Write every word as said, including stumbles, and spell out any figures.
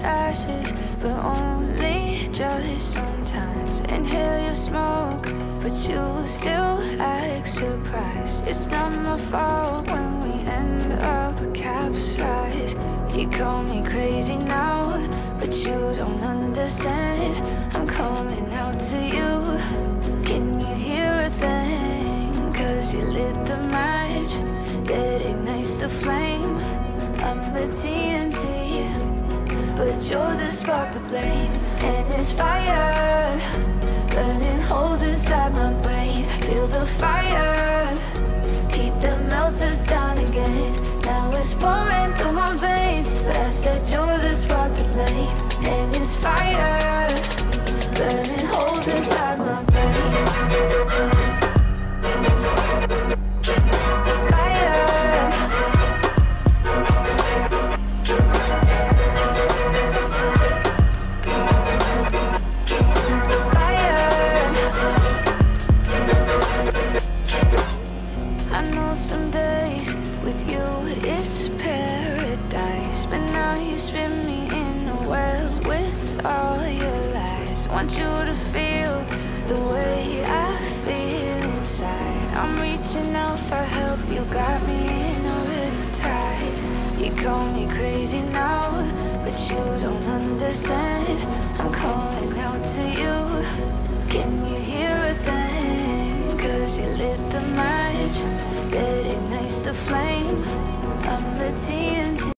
ashes, but only jealous sometimes. Inhale your smoke, but you still act surprised. It's not my fault when we end up capsized. You call me crazy now, but you don't understand. I'm calling out to you. Can you hear a thing? Cause you lit the match that ignites the flame. I'm the T N T, but you're the spark to blame. And it's fire, burning holes inside my brain. Feel the fire, heat that melts us down again. Now it's pouring through my veins, but I said you're the spark to blame. And it's fire, burning holes inside my brain. Some days with you it's paradise, but now you spin me in a well with all your lies. Want you to feel the way I feel inside. I'm reaching out for help, you got me in a riptide. You call me crazy now, but you don't understand. I'm calling out to you. Can you hear a thing? Cause you lit the match that ignites the flame. I'm the T N T.